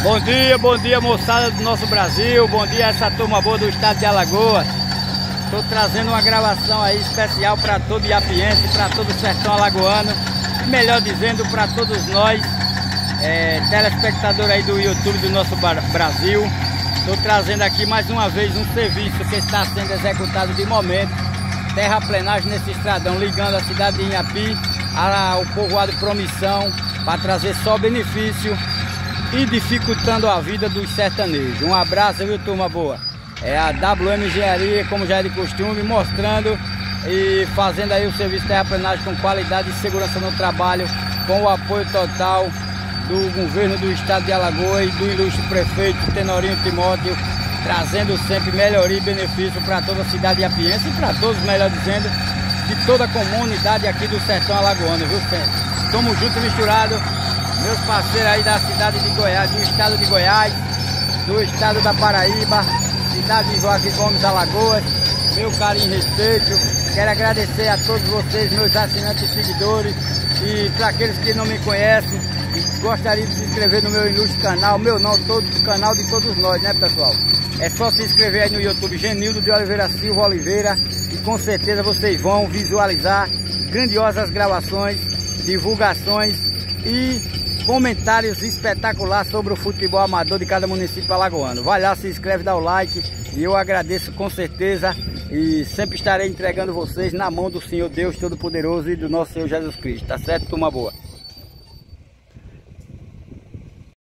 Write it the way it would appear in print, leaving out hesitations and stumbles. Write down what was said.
Bom dia moçada do nosso Brasil, bom dia essa turma boa do estado de Alagoas. Estou trazendo uma gravação aí especial para todo iapiense, para todo o sertão alagoano, e melhor dizendo, para todos nós, telespectadores aí do YouTube do nosso Brasil. Estou trazendo aqui mais uma vez um serviço que está sendo executado de momento, terraplenagem nesse estradão, ligando a cidade de Inhapi ao povoado Promissão, para trazer só benefício e dificultando a vida dos sertanejos. Um abraço, viu, turma boa? É a WM Engenharia, como já é de costume, mostrando e fazendo aí o serviço de terraplenagem com qualidade e segurança no trabalho, com o apoio total do governo do estado de Alagoas e do ilustre prefeito Tenorinho Timóteo, trazendo sempre melhoria e benefício para toda a cidade iapiense e para todos, melhor dizendo, de toda a comunidade aqui do sertão alagoano, viu? Estamos juntos e misturados, meus parceiros aí da cidade de Goiás, do estado de Goiás, do estado da Paraíba, cidade de Joaquim Gomes, Alagoas. Meu carinho e respeito, quero agradecer a todos vocês, meus assinantes e seguidores, e para aqueles que não me conhecem, gostaria de se inscrever no meu ilustre canal, meu não, todo o canal de todos nós, né, pessoal? É só se inscrever aí no YouTube, Genildo de Oliveira Silva Oliveira, e com certeza vocês vão visualizar grandiosas gravações, divulgações e comentários espetaculares sobre o futebol amador de cada município alagoano. Vai lá, se inscreve, dá o like, e eu agradeço com certeza, e sempre estarei entregando vocês na mão do Senhor Deus Todo-Poderoso e do nosso Senhor Jesus Cristo, tá certo, turma boa?